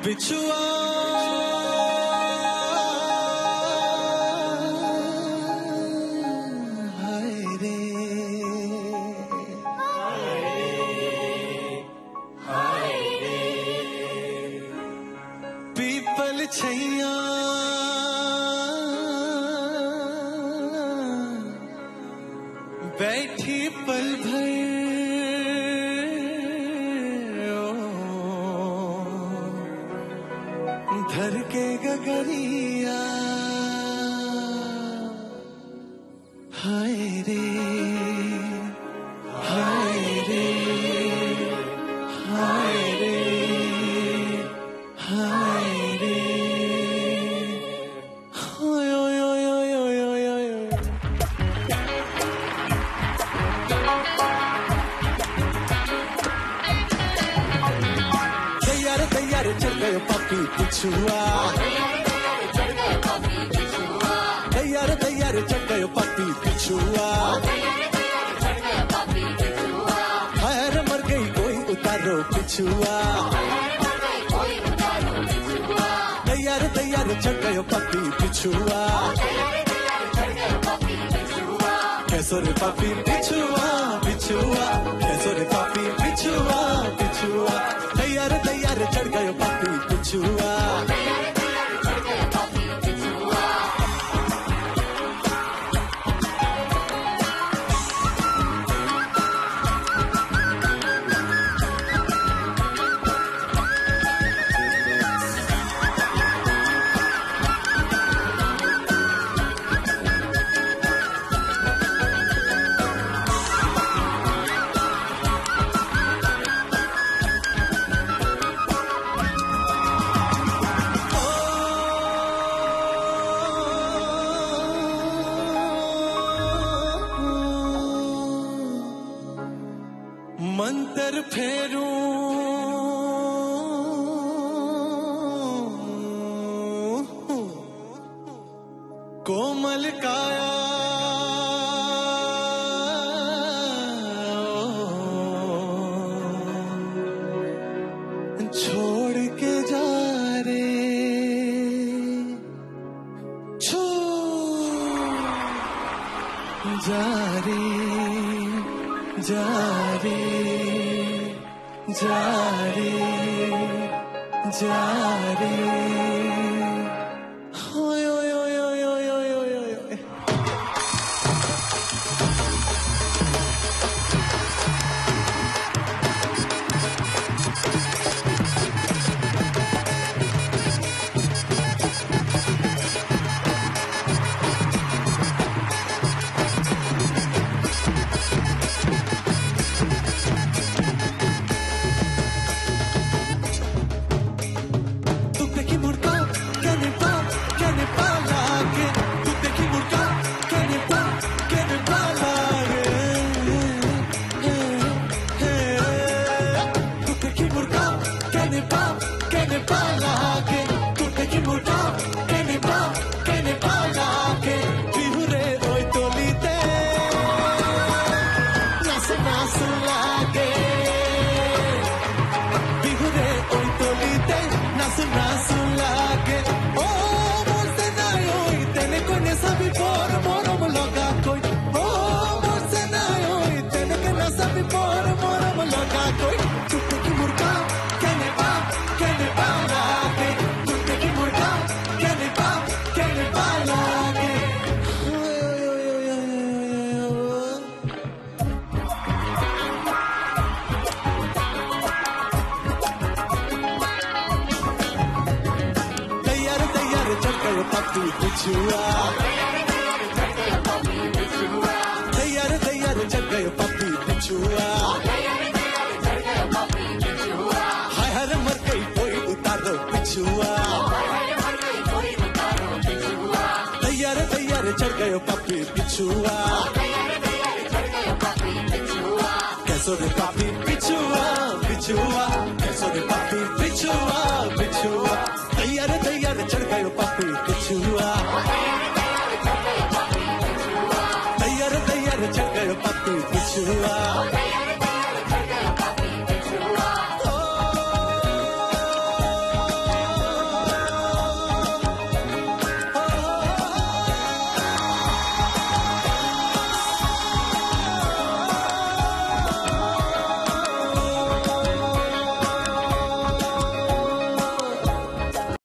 बिछुआ हाय रे हाय रे पीपल छैया बैठी पल भर धर के गगरिया हाय रे हाय रे हाय रे हाय रे ओय ओय ओय ओय ओय ओय ओय तैयार चल गए पापी बिछुआ तैयार चल गए पापी बिछुआ हाय मर गई कोई उतारो बिछुआ तैयार चल गए पापी बिछुआ कैसो रे पापी बिछुआ बिछुआ कैसो रे पापी बिछुआ बिछुआ तैयार चढ़ गए पापी बिछुआ मंतर फेरू कोमल काया छोड़ के जा रे जा रे जा रे जा रे जा रे ओय ओय ओय ओय ओय ओय ओय ओय पापी बिछुआ तैयार चल गए पापी बिछुआ हाय हर मर गई कोई उतारो बिछुआ तैयार चल गए पापी बिछुआ कैसो रे पापी बिछुआ बिछुआ कैसो रे पापी बिछुआ बिछुआ तैयार चढ़ गए पापी बिछुआ तैयार चढ़ गए पापी बिछुआ